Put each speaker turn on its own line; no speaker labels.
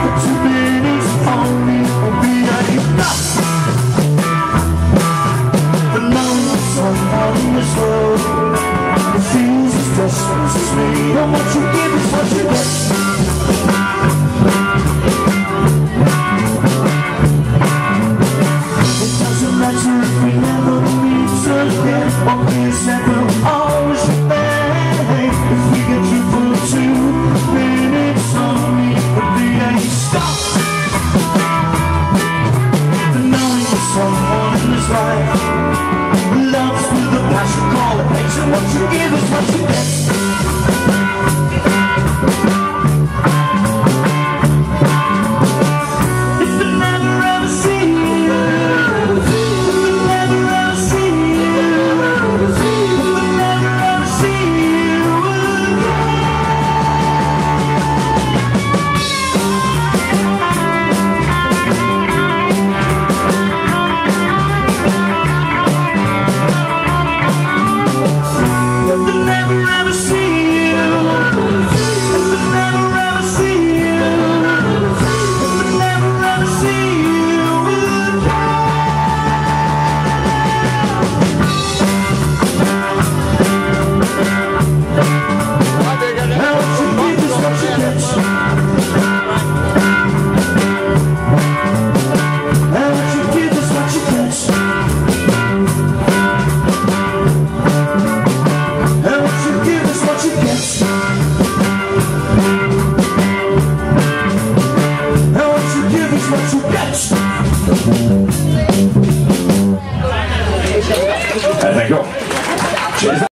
For 2 minutes only will be enough. The lonely someone in this world who feels as desperate as me. And what you give is what you get. It doesn't matter if we never meet again, or we said we'll always remain. If we get you for 2 minutes only, would be a stop. The knowing that someone in this life loves with a passion, call it hate, and what you give is what you get.
Thank you. Cheers.